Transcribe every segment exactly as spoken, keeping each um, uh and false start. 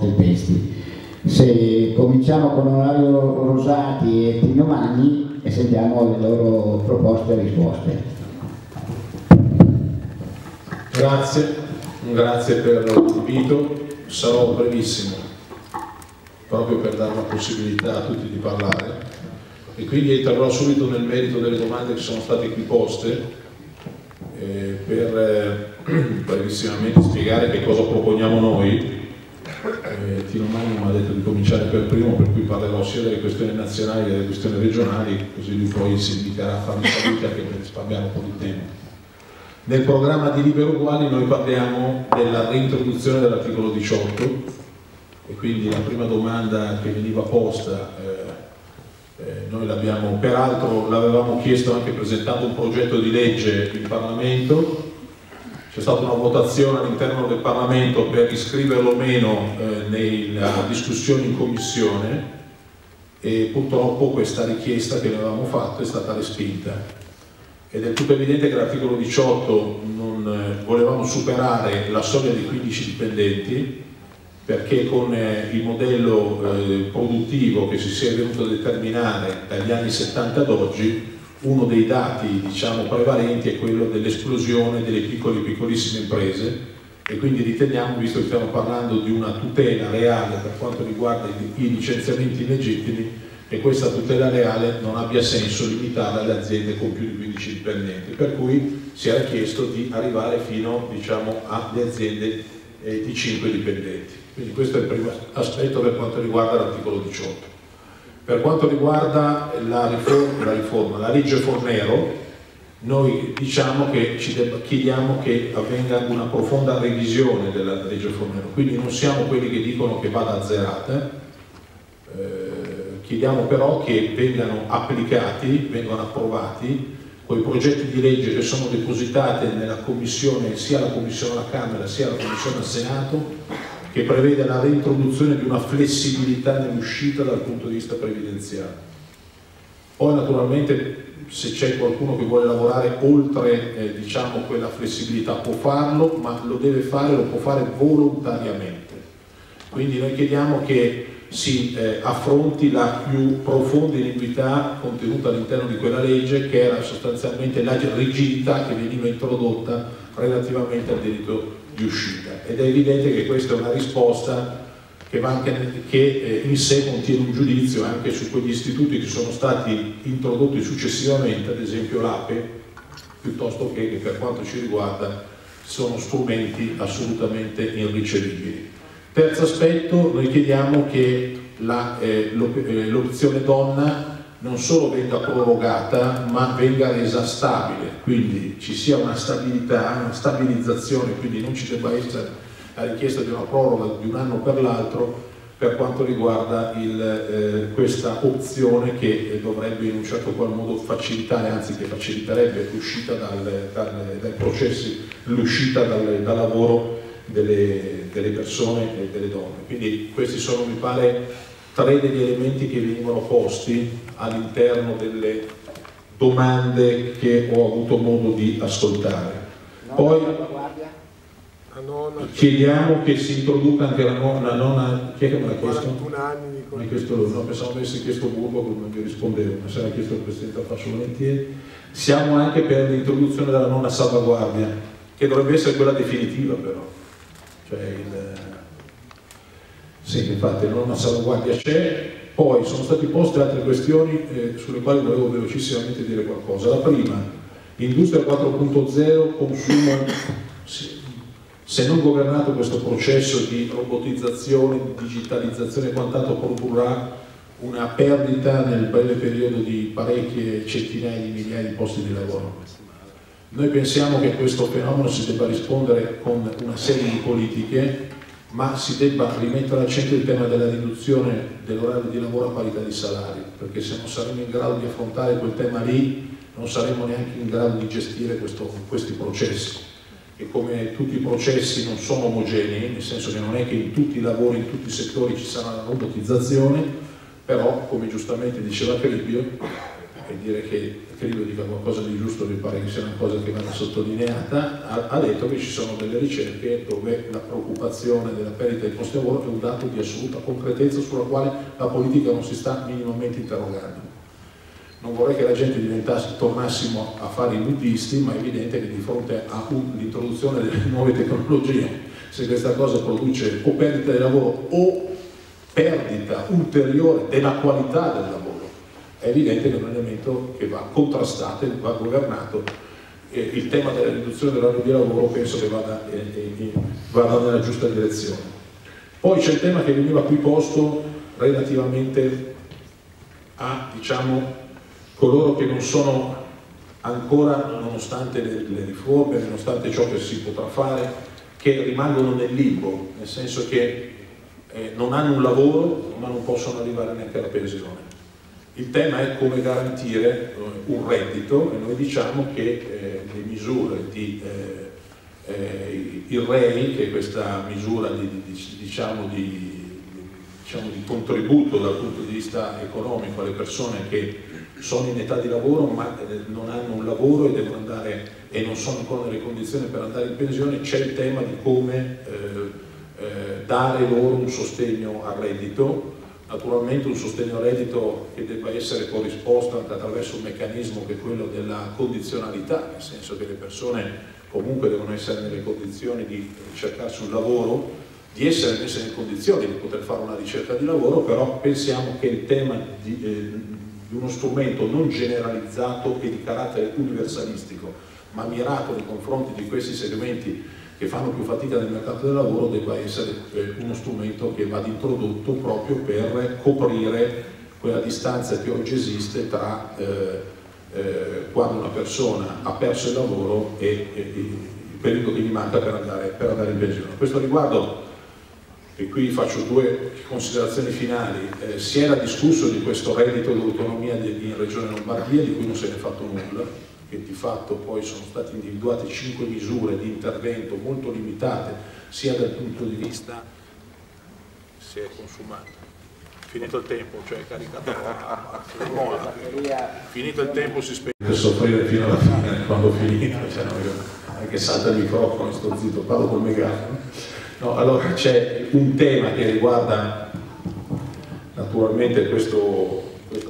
nostri testi. Se cominciamo con Onorario Rosati e Tino Magni e sentiamo le loro proposte e risposte. Grazie, grazie per l'invito, sarò brevissimo proprio per dare la possibilità a tutti di parlare e quindi entrerò subito nel merito delle domande che sono state qui poste eh, per eh, brevissimamente spiegare che cosa proponiamo noi. Eh, Tino Magni mi ha detto di cominciare per primo, per cui parlerò sia delle questioni nazionali che delle questioni regionali, così lui poi si indicherà a farmi salute anche per risparmiare un po' di tempo. Nel programma di Libero Uguali noi parliamo della reintroduzione dell'articolo diciotto e quindi la prima domanda che veniva posta eh, eh, noi l'abbiamo, peraltro l'avevamo chiesto anche presentando un progetto di legge in Parlamento. C'è stata una votazione all'interno del Parlamento per iscriverlo o meno eh, nella discussione in Commissione e purtroppo questa richiesta che noi avevamo fatto è stata respinta. Ed è tutto evidente che l'articolo diciotto non eh, volevamo superare la soglia di quindici dipendenti perché con eh, il modello eh, produttivo che si sia venuto a determinare dagli anni settanta ad oggi, uno dei dati diciamo prevalenti è quello dell'esplosione delle piccole e piccolissime imprese e quindi riteniamo, visto che stiamo parlando di una tutela reale per quanto riguarda i, i licenziamenti illegittimi, che questa tutela reale non abbia senso limitarla alle aziende con più di quindici dipendenti, per cui si era chiesto di arrivare fino diciamo alle aziende eh, di cinque dipendenti. Quindi questo è il primo aspetto per quanto riguarda l'articolo diciotto. Per quanto riguarda la riforma, la, riforma, la legge Fornero, noi diciamo che ci chiediamo che avvenga una profonda revisione della legge Fornero, quindi non siamo quelli che dicono che vada azzerata, eh, chiediamo però che vengano applicati, vengano approvati quei progetti di legge che sono depositati nella commissione, sia la commissione alla Camera sia la commissione al Senato, che prevede la reintroduzione di una flessibilità nell'uscita dal punto di vista previdenziale. Poi naturalmente se c'è qualcuno che vuole lavorare oltre eh, diciamo, quella flessibilità può farlo, ma lo deve fare, lo può fare volontariamente. Quindi noi chiediamo che si eh, affronti la più profonda iniquità contenuta all'interno di quella legge, che era sostanzialmente la rigidità che veniva introdotta relativamente al diritto di uscita, ed è evidente che questa è una risposta che, va anche, che eh, in sé contiene un giudizio anche su quegli istituti che sono stati introdotti successivamente, ad esempio l'A P E, piuttosto che, che per quanto ci riguarda sono strumenti assolutamente irricevibili. Terzo aspetto, noi chiediamo che l'opzione eh, donna non solo venga prorogata ma venga resa stabile, quindi ci sia una stabilità, una stabilizzazione, quindi non ci debba essere la richiesta di una proroga di un anno per l'altro per quanto riguarda il, eh, questa opzione che dovrebbe in un certo qual modo facilitare, anzi che faciliterebbe l'uscita dal, dal, dai processi, l'uscita dal, dal lavoro delle, delle persone e delle donne. Quindi questi sono, mi pare, tre degli elementi che venivano posti all'interno delle domande che ho avuto modo di ascoltare. Poi chiediamo che si introduca anche la nonna, nonna chi è che me l'ha chiesto? Mi ha chiesto lui, no, pensavo che avessi chiesto Burbo, che non mi rispondevo, ma se l'ha chiesto il Presidente lo faccio volentieri. Siamo anche per l'introduzione della nonna salvaguardia, che dovrebbe essere quella definitiva però. Cioè il, sì, infatti la nonna salvaguardia c'è. Poi sono state poste altre questioni eh, sulle quali volevo velocissimamente dire qualcosa. La prima, l'industria quattro punto zero, consumo, se non governato questo processo di robotizzazione, di digitalizzazione e quant'altro produrrà una perdita nel breve periodo di parecchie centinaia di migliaia di posti di lavoro. Noi pensiamo che questo fenomeno si debba rispondere con una serie di politiche, ma si debba rimettere al centro il tema della riduzione dell'orario di lavoro a parità di salari, perché se non saremo in grado di affrontare quel tema lì non saremo neanche in grado di gestire questo, questi processi, e come tutti i processi non sono omogenei, nel senso che non è che in tutti i lavori, in tutti i settori ci sarà la robotizzazione, però come giustamente diceva Cribio, e dire che Crillo dica qualcosa di giusto mi pare che sia una cosa che vada sottolineata, ha, ha detto che ci sono delle ricerche dove la preoccupazione della perdita di posti di lavoro è un dato di assoluta concretezza sulla quale la politica non si sta minimamente interrogando. Non vorrei che la gente diventasse, tornassimo a fare i buddisti, ma è evidente che di fronte all'introduzione delle nuove tecnologie, se questa cosa produce o perdita di lavoro o perdita ulteriore della qualità del lavoro, è evidente che è un elemento che va contrastato e va governato. Eh, il tema della riduzione dell'orario di lavoro penso che vada, eh, eh, vada nella giusta direzione. Poi c'è il tema che veniva qui posto relativamente a, diciamo, coloro che non sono ancora, nonostante le, le riforme, nonostante ciò che si potrà fare, che rimangono nel limbo, nel senso che eh, non hanno un lavoro ma non possono arrivare neanche alla pensione. Il tema è come garantire un reddito e noi diciamo che eh, le misure di eh, eh, il R E I, che è questa misura di, di, diciamo, di, diciamo, di contributo dal punto di vista economico alle persone che sono in età di lavoro ma non hanno un lavoro e devono andare e non sono ancora nelle condizioni per andare in pensione, c'è il tema di come eh, eh, dare loro un sostegno al reddito. Naturalmente un sostegno al reddito che debba essere corrisposto anche attraverso un meccanismo che è quello della condizionalità, nel senso che le persone comunque devono essere nelle condizioni di cercarsi un lavoro, di essere messe in condizioni di poter fare una ricerca di lavoro, però pensiamo che il tema di, eh, di uno strumento non generalizzato e di carattere universalistico, ma mirato nei confronti di questi segmenti che fanno più fatica nel mercato del lavoro, debba essere eh, uno strumento che vada introdotto proprio per coprire quella distanza che oggi esiste tra eh, eh, quando una persona ha perso il lavoro e, e, e il periodo che gli manca per andare, per andare in pensione. A questo riguardo, e qui faccio due considerazioni finali, eh, si era discusso di questo reddito d'autonomia in Regione Lombardia, di cui non se ne è fatto nulla, che di fatto poi sono state individuate cinque misure di intervento molto limitate, sia dal punto di vista, si è consumato, finito il tempo, cioè caricato la mola, finito il tempo si spegne per soffrire fino alla fine, quando finito, cioè, no, anche salta il microfono, sto zitto, parlo col megafono. No, allora c'è un tema che riguarda naturalmente questo, questo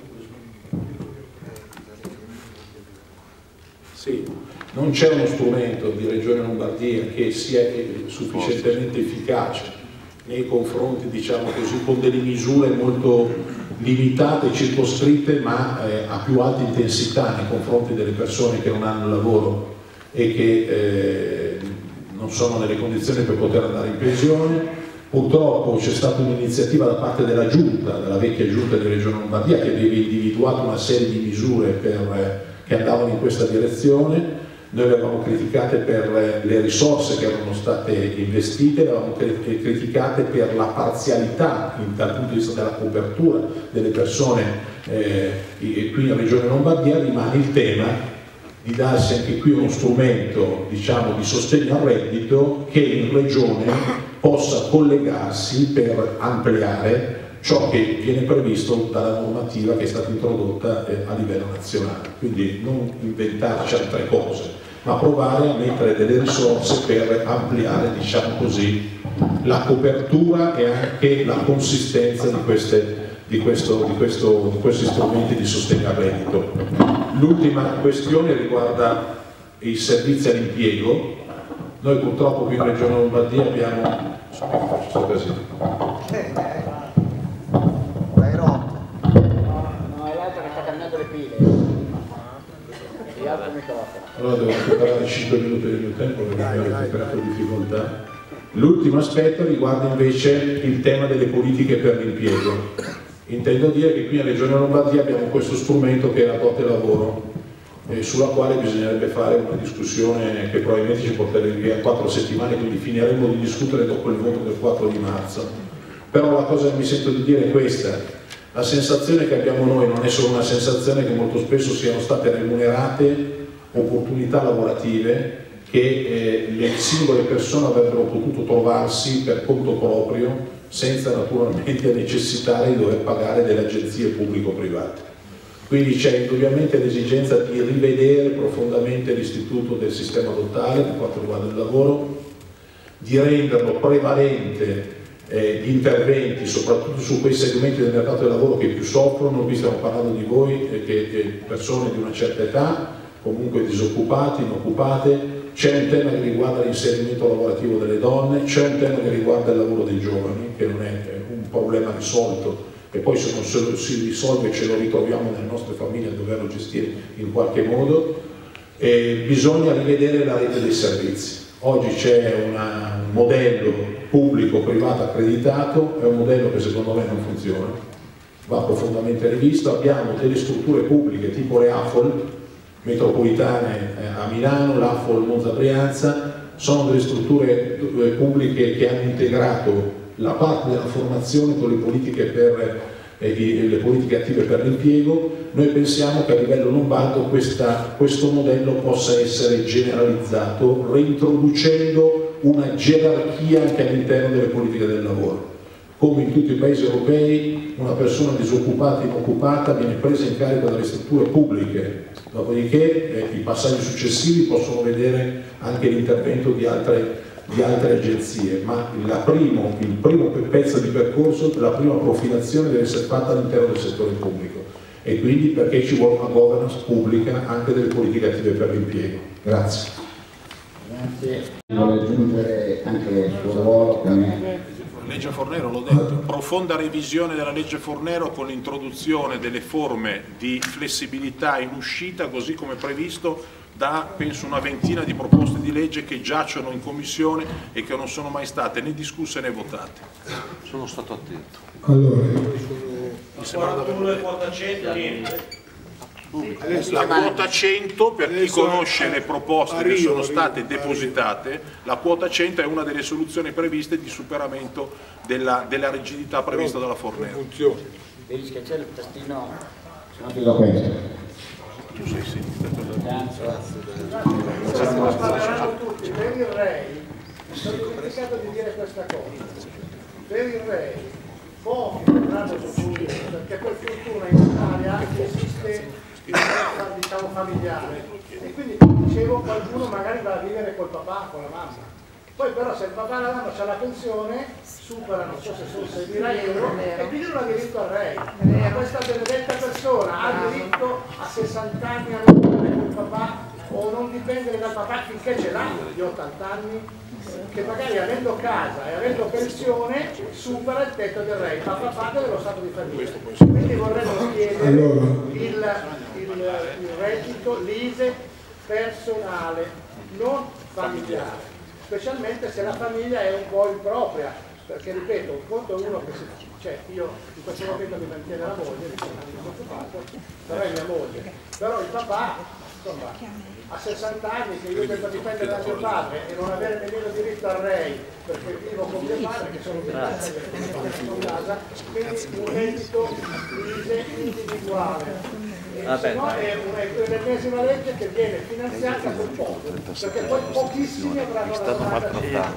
Sì, non c'è uno strumento di Regione Lombardia che sia sufficientemente efficace nei confronti, diciamo così, con delle misure molto limitate, circoscritte, ma eh, a più alta intensità nei confronti delle persone che non hanno lavoro e che eh, non sono nelle condizioni per poter andare in pensione. Purtroppo c'è stata un'iniziativa da parte della Giunta, della vecchia Giunta di Regione Lombardia, che aveva individuato una serie di misure per eh, che andavano in questa direzione. Noi le avevamo criticate per le risorse che erano state investite, le avevamo criticate per la parzialità dal punto di vista della copertura delle persone eh, qui in Regione Lombardia. Rimane il tema di darsi anche qui uno strumento, diciamo, di sostegno al reddito che in Regione possa collegarsi per ampliare ciò che viene previsto dalla normativa che è stata introdotta eh, a livello nazionale. Quindi non inventarci altre cose, ma provare a mettere delle risorse per ampliare, diciamo così, la copertura e anche la consistenza di, queste, di, questo, di, questo, di questi strumenti di sostegno al reddito. L'ultima questione riguarda i servizi all'impiego. Noi purtroppo qui in Regione Lombardia abbiamo... Allora devo recuperare cinque minuti del mio tempo perché mi avete creato difficoltà. L'ultimo aspetto riguarda invece il tema delle politiche per l'impiego. Intendo dire che qui in Regione Lombardia abbiamo questo strumento che è la dote lavoro, eh, sulla quale bisognerebbe fare una discussione che probabilmente ci porterebbe via quattro settimane, quindi finiremo di discutere dopo il voto del quattro di marzo. Però la cosa che mi sento di dire è questa: la sensazione che abbiamo noi non è solo una sensazione che molto spesso siano state remunerate opportunità lavorative che eh, le singole persone avrebbero potuto trovarsi per conto proprio senza naturalmente necessitare di dover pagare delle agenzie pubblico-private. Quindi c'è indubbiamente l'esigenza di rivedere profondamente l'istituto del sistema adottale per quanto riguarda il lavoro, di renderlo prevalente eh, gli interventi soprattutto su quei segmenti del mercato del lavoro che più soffrono. Qui stiamo parlando di voi, eh, che, che persone di una certa età, comunque disoccupati, inoccupate. C'è un tema che riguarda l'inserimento lavorativo delle donne, c'è un tema che riguarda il lavoro dei giovani, che non è un problema risolto, e poi se non si risolve ce lo ritroviamo nelle nostre famiglie a doverlo gestire in qualche modo. E bisogna rivedere la rete dei servizi. Oggi c'è una, un modello pubblico-privato accreditato, è un modello che secondo me non funziona, va profondamente rivisto. Abbiamo delle strutture pubbliche tipo le A F O L metropolitane a Milano, l'A F O L Monza Brianza, sono delle strutture pubbliche che hanno integrato la parte della formazione con le politiche, per, eh, le politiche attive per l'impiego. Noi pensiamo che a livello lombardo questa, questo modello possa essere generalizzato, reintroducendo una gerarchia anche all'interno delle politiche del lavoro. Come in tutti i paesi europei, una persona disoccupata e inoccupata viene presa in carico dalle strutture pubbliche, dopodiché eh, i passaggi successivi possono vedere anche l'intervento di altre, di altre agenzie, ma la primo, il primo pezzo di percorso, la prima profilazione deve essere fatta all'interno del settore pubblico, e quindi perché ci vuole una governance pubblica anche delle politiche attive per l'impiego. Grazie. Grazie. Voglio aggiungere anche il suo ruolo come... Legge Fornero, l'ho detto, profonda revisione della legge Fornero con l'introduzione delle forme di flessibilità in uscita, così come previsto da, penso, una ventina di proposte di legge che giacciono in commissione e che non sono mai state né discusse né votate. Sono stato attento. Allora, mi sembra davvero quota cento, niente. La quota cento, per chi conosce le proposte che sono state depositate, la quota cento è una delle soluzioni previste di superamento della, della rigidità prevista dalla Fornero. Devi schiacciare il tastino. Dico questo. Tu sei sentito. Parleranno tutti. Per il R E I, sono dimenticato di dire questa cosa. Per il R E I, pochi potranno usufruire, perché per fortuna in Italia esiste il diciamo familiare, e quindi dicevo, qualcuno magari va a vivere col papà, con la mamma, poi però se il papà e la mamma c'ha la pensione, supera, non so se sono seimila euro, e quindi non ha diritto al R E I. Ma questa benedetta persona ha diritto a sessanta anni a vivere col papà, o non dipendere dal papà finché ce l'ha di ottanta anni, che magari avendo casa e avendo pensione supera il tetto del R E I, ma fa parte dello stato di famiglia. Quindi vorremmo chiedere allora. il, il, il reddito, l'I S E E personale, non familiare, specialmente se la famiglia è un po' impropria, perché ripeto, un conto è uno che si, cioè io in questo momento mi mantiene la moglie, mi sono occupato, però è mia moglie, però il papà, insomma, a sessanta anni che io devo dipendere da mio padre e non avere nemmeno diritto al R E I perché vivo con mio padre, che sono obbligati in casa, quindi un reddito I S E E individuale. E se no è un'ennesima legge che viene finanziata con poco, perché poi pochissimi avranno la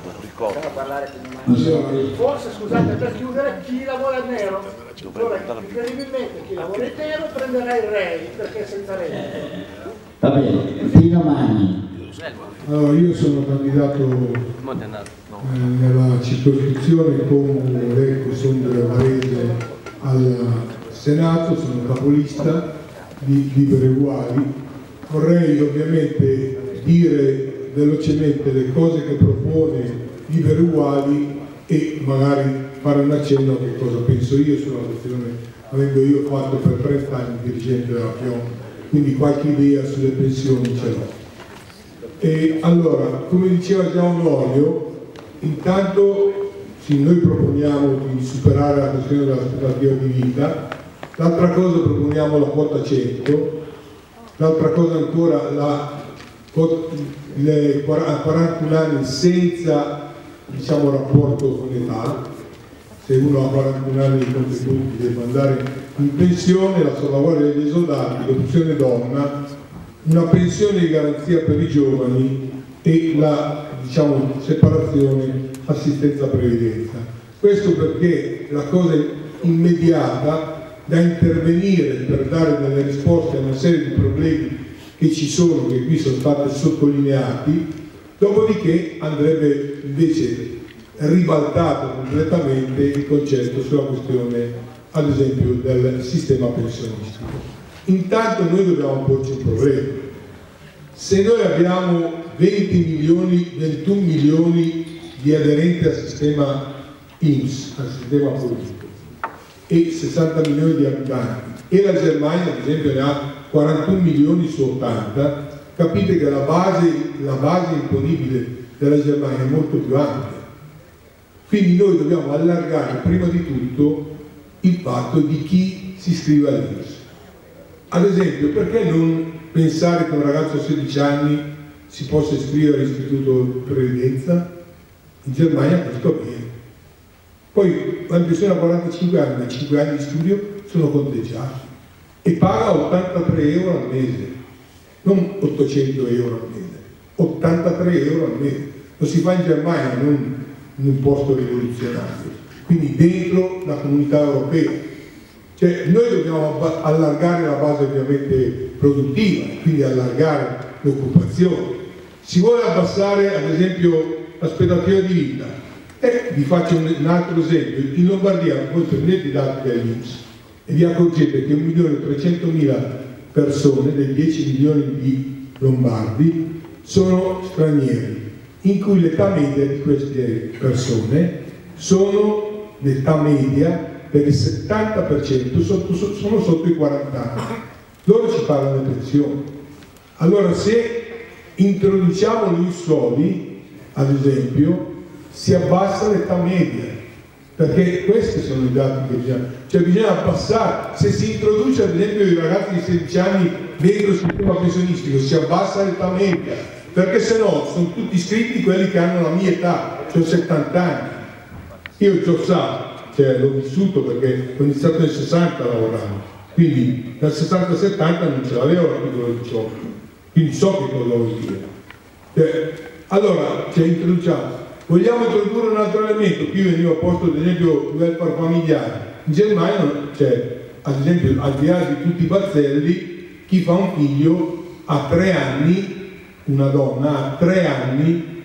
forse, scusate, per chiudere, chi lavora in nero, incredibilmente chi lavora in nero prenderà il R E I perché è senza reddito. Va bene, Tino Magni. Allora, io sono candidato eh, nella circoscrizione come Lecco Sondrio Varese al Senato, sono capolista di Liberi Uguali. Vorrei ovviamente dire velocemente le cose che propone Liberi Uguali e magari fare un accenno a che cosa penso io sulla questione, avendo io fatto per trenta anni dirigente della Pion, quindi qualche idea sulle pensioni ce l'ho. E allora, come diceva già Onorio, intanto sì, noi proponiamo di superare la questione dell'aspettativa di vita, l'altra cosa proponiamo la quota cento, l'altra cosa ancora la, le quarantuno anni senza, diciamo, rapporto con l'età. Se uno ha quarantuno anni di contributi deve andare in pensione, la salvaguardia degli esodati, l'opzione donna, una pensione di garanzia per i giovani e la, diciamo, separazione assistenza previdenza. Questo perché la cosa immediata da intervenire per dare delle risposte a una serie di problemi che ci sono, che qui sono stati sottolineati, dopodiché andrebbe invece ribaltato completamente il concetto sulla questione, ad esempio, del sistema pensionistico. Intanto noi dobbiamo porci un problema. Se noi abbiamo venti milioni, ventuno milioni di aderenti al sistema I N P S, al sistema politico, e sessanta milioni di abitanti, e la Germania ad esempio ne ha quarantuno milioni su ottanta, capite che la base, la base imponibile della Germania è molto più ampia. Quindi noi dobbiamo allargare prima di tutto il fatto di chi si iscrive all'I N P S. Ad esempio, perché non pensare che un ragazzo a sedici anni si possa iscrivere all'istituto di previdenza? In Germania questo avviene. Poi la pensione a quarantacinque anni, cinque anni di studio sono conteggiati e paga ottantatré euro al mese, non ottocento euro al mese, ottantatré euro al mese. Lo si fa in Germania, non in un posto rivoluzionario, quindi dentro la comunità europea. Cioè noi dobbiamo allargare la base ovviamente produttiva, quindi allargare l'occupazione. Si vuole abbassare ad esempio l'aspettativa di vita. E vi faccio un, un altro esempio. In Lombardia voi prendete i dati dell'I N P S e vi accorgete che un milione e trecentomila persone, dei dieci milioni di lombardi, sono stranieri, in cui l'età media di queste persone sono, l'età media per il settanta per cento sotto, sono sotto i quaranta anni. Loro ci pagano le pensioni. Allora se introduciamo gli soli, ad esempio, si abbassa l'età media, perché questi sono i dati che bisogna, cioè bisogna abbassare. Se si introduce ad esempio i ragazzi di sedici anni dentro il sistema pensionistico, si abbassa l'età media, perché se no sono tutti iscritti quelli che hanno la mia età, cioè settanta anni. Io ci ho stato, cioè l'ho vissuto perché ho iniziato nel sessanta a lavorare, quindi dal sessanta al settanta non ce l'avevo l'articolo diciotto, quindi so che cosa vuol dire. Cioè, allora, cioè, introduciamo. Vogliamo introdurre un altro elemento, qui veniva posto ad esempio il welfare familiare. In Germania, cioè, ad esempio, al di là di tutti i bazzelli, chi fa un figlio ha tre anni, una donna ha tre anni,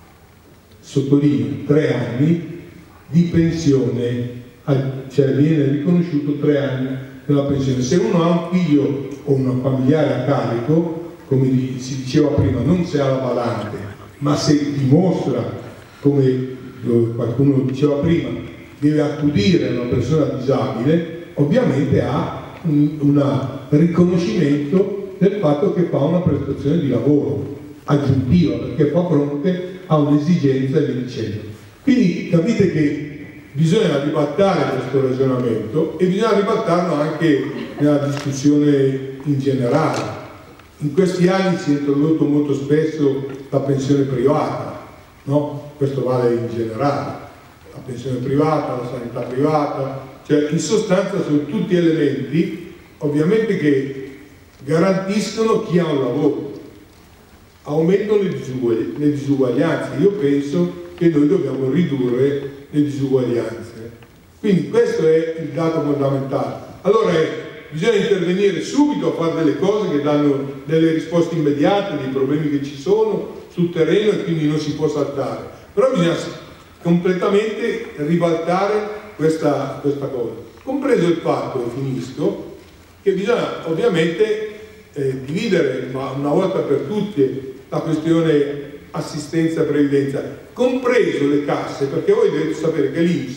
sottolineo, tre anni di pensione, cioè viene riconosciuto tre anni della pensione. Se uno ha un figlio o un familiare a carico, come si diceva prima, non se ha la badante, ma se dimostra, come qualcuno diceva prima, deve accudire una persona disabile, ovviamente ha un una riconoscimento del fatto che fa una prestazione di lavoro aggiuntiva, perché fa fronte a un'esigenza e via dicendo. Quindi capite che bisogna ribaltare questo ragionamento e bisogna ribaltarlo anche nella discussione in generale. In questi anni si è introdotto molto spesso la pensione privata, no? Questo vale in generale, la pensione privata, la sanità privata, cioè in sostanza sono tutti elementi ovviamente che garantiscono chi ha un lavoro, aumentano le, disuguagli le disuguaglianze. Io penso che noi dobbiamo ridurre le disuguaglianze, quindi questo è il dato fondamentale. Allora è, bisogna intervenire subito a fare delle cose che danno delle risposte immediate dei problemi che ci sono sul terreno e quindi non si può saltare. Però bisogna completamente ribaltare questa, questa cosa, compreso il fatto, e finisco, che bisogna ovviamente eh, dividere ma una volta per tutte la questione assistenza e previdenza, compreso le casse, perché voi dovete sapere che l'I N P S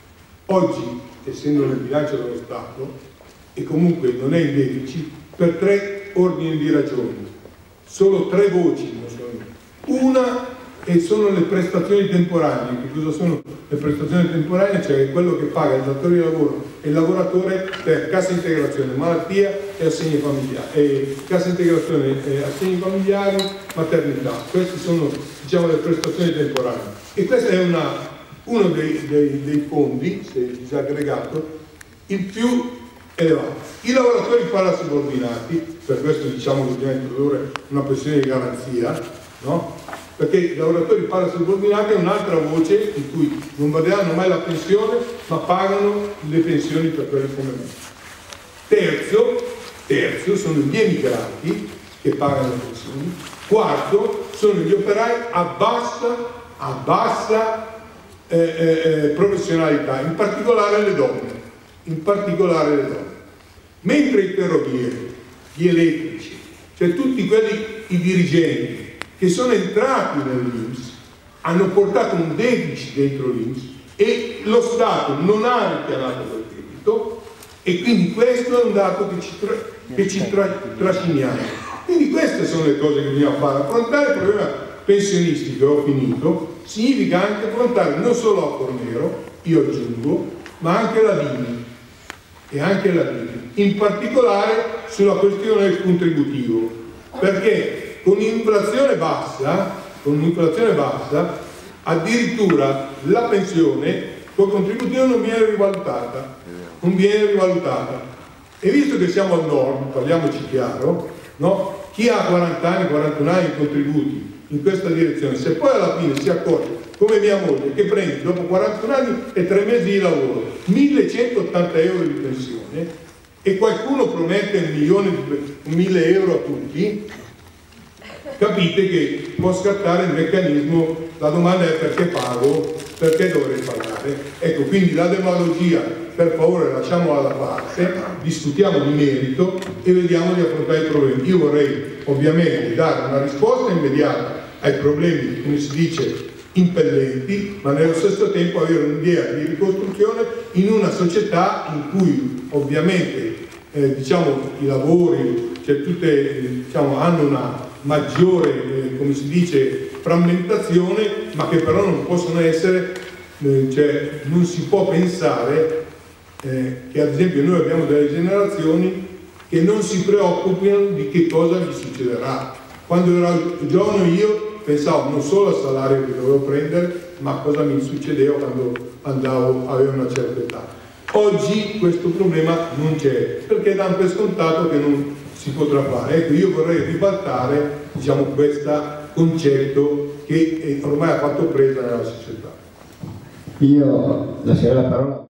oggi, essendo nel bilancio dello Stato, e comunque non è in deficit, per tre ordini di ragioni, solo tre voci non sono. Una e sono le prestazioni temporanee. Che cosa sono le prestazioni temporanee? Cioè quello che paga il datore di lavoro e il lavoratore per cassa integrazione, malattia e assegni familiari, e cassa integrazione e assegni familiari, maternità. Queste sono, diciamo, le prestazioni temporanee. E questo è una, uno dei, dei, dei fondi, se disaggregato, il più elevato. I lavoratori parasubordinati, per questo diciamo che bisogna introdurre una pensione di garanzia, no? Perché i lavoratori parasubordinati è un'altra voce in cui non guadagneranno mai la pensione, ma pagano le pensioni per quelli come me. Terzo, terzo sono gli emigranti che pagano le pensioni. Quarto sono gli operai a bassa, a bassa eh, eh, professionalità, in particolare le donne, in particolare le donne. Mentre i ferrovieri, gli elettrici, cioè tutti quelli, i dirigenti che sono entrati nell'I N P S, hanno portato un deficit dentro l'I N P S e lo Stato non ha richiamato quel debito, e quindi questo è un dato che ci, tra, che ci tra, trasciniamo. Quindi queste sono le cose che bisogna fare. Affrontare il problema pensionistico, ho finito, significa anche affrontare non solo a Fornero, io aggiungo, ma anche la Dini, e anche la Dini, in particolare sulla questione del contributivo, perché con inflazione bassa, con un'inflazione bassa, addirittura la pensione col contributivo non viene rivalutata, non viene rivalutata. E visto che siamo al nord, parliamoci chiaro, no? Chi ha quaranta anni, quarantuno anni di contributi in questa direzione, se poi alla fine si accorge, come mia moglie, che prende dopo quarantuno anni e tre mesi di lavoro millecentottanta euro di pensione, e qualcuno promette un milione di mille euro a tutti, capite che può scattare il meccanismo. La domanda è: perché pago? Perché dovrei pagare? Ecco, quindi la demagogia per favore lasciamola da parte, discutiamo di merito e vediamo di affrontare i problemi. Io vorrei ovviamente dare una risposta immediata ai problemi, come si dice, impellenti, ma nello stesso tempo avere un'idea di ricostruzione in una società in cui ovviamente eh, diciamo, i lavori, cioè tutte, diciamo, hanno una maggiore, eh, come si dice, frammentazione, ma che però non possono essere, eh, cioè non si può pensare eh, che ad esempio noi abbiamo delle generazioni che non si preoccupino di che cosa gli succederà. Quando ero giovane io pensavo non solo al salario che dovevo prendere, ma a cosa mi succedeva quando andavo, avevo una certa età. Oggi questo problema non c'è, perché danno per scontato che non si potrà fare. Ecco, io vorrei ribaltare, diciamo, questo concetto che ormai ha fatto presa nella società. Io lascerò la parola.